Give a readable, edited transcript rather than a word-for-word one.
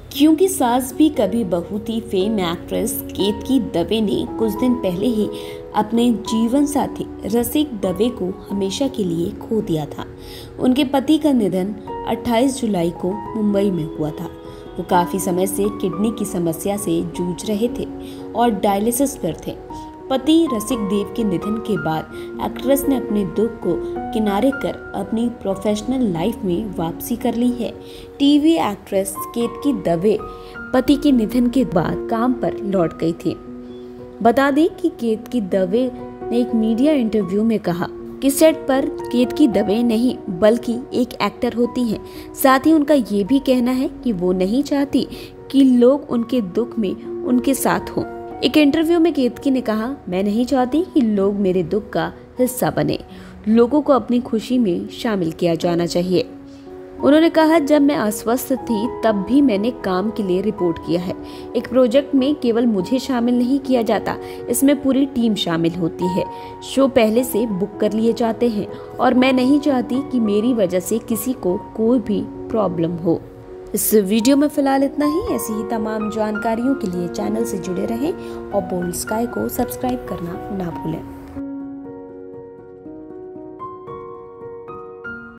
क्योंकि सास भी कभी बहू थी फेम एक्ट्रेस केतकी दवे ने कुछ दिन पहले ही अपने जीवन साथी रसिक दवे को हमेशा के लिए खो दिया था। उनके पति का निधन 28 जुलाई को मुंबई में हुआ था। वो काफी समय से किडनी की समस्या से जूझ रहे थे और डायलिसिस पर थे। पति रसिक देव के निधन के बाद एक्ट्रेस ने अपने दुख को किनारे कर अपनी प्रोफेशनल लाइफ में वापसी कर ली है। टीवी एक्ट्रेस केतकी दवे पति के निधन के बाद काम पर लौट गई थी। बता दें कि केतकी दवे ने एक मीडिया इंटरव्यू में कहा कि सेट पर केतकी दवे नहीं बल्कि एक एक्टर होती हैं। साथ ही उनका ये भी कहना है कि वो नहीं चाहती कि लोग उनके दुख में उनके साथ हों। एक इंटरव्यू में केतकी ने कहा, मैं नहीं चाहती कि लोग मेरे दुख का हिस्सा बने। लोगों को अपनी खुशी में शामिल किया जाना चाहिए। उन्होंने कहा, जब मैं अस्वस्थ थी तब भी मैंने काम के लिए रिपोर्ट किया है। एक प्रोजेक्ट में केवल मुझे शामिल नहीं किया जाता, इसमें पूरी टीम शामिल होती है। शो पहले से बुक कर लिए जाते हैं और मैं नहीं चाहती कि मेरी वजह से किसी को कोई भी प्रॉब्लम हो। इस वीडियो में फिलहाल इतना ही। ऐसी ही तमाम जानकारियों के लिए चैनल से जुड़े रहें और बोल्ड स्काई को सब्सक्राइब करना ना भूलें।